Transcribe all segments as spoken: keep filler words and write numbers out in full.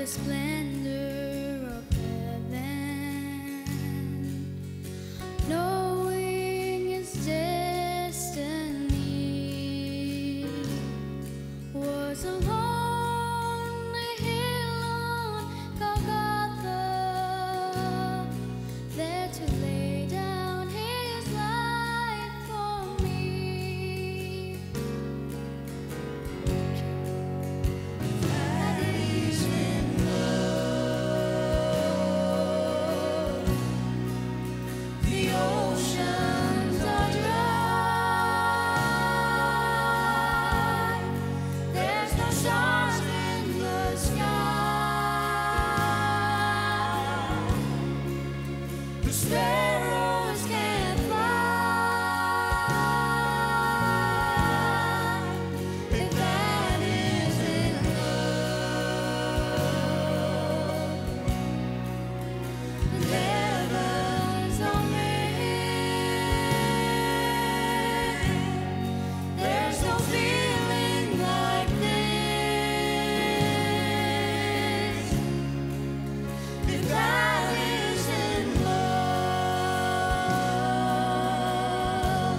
the splendor of heaven, knowing his destiny was a lonely hill on Golgotha, there to lay down his life for me. That is when love, the oceans are dry, there's no stars in the sky, the sparrows can't fly, if that isn't love. The heavens are made, there's no feeling like this, if that isn't love.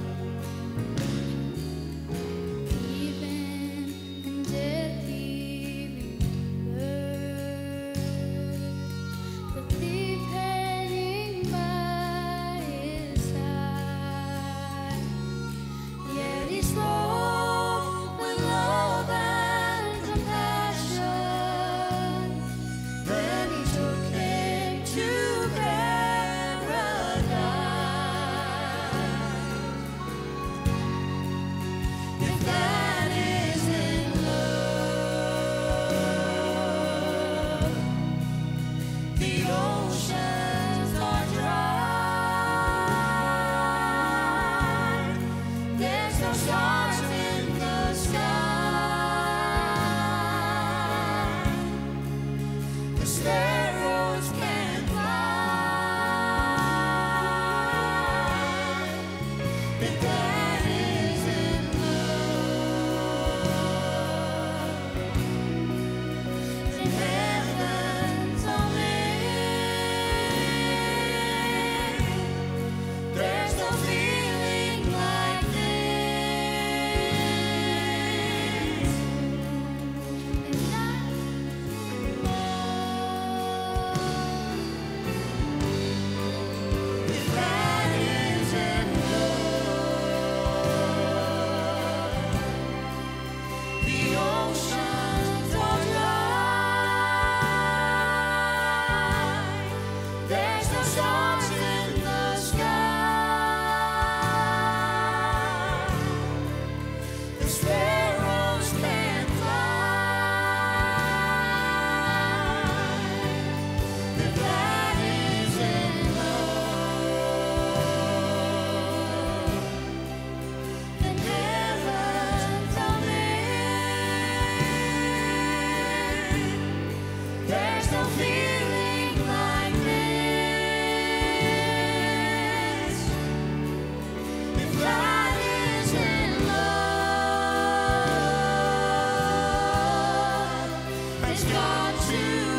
Even in death he remembered the thief hanging by his side, yet he spoke with love and compassion. Then he took him to paradise. If that isn't love, the oceans are dry, there's no stars in the sky, the sparrows can't fly, if that isn't love. The heavens are made, there's no feeling like this, if that isn't love. If that isn't love, the oceans are dry, there's no stars in the sky, the sparrows can't fly, if that isn't love. The heavens are made, there's no feeling like this, if that isn't love. It's got to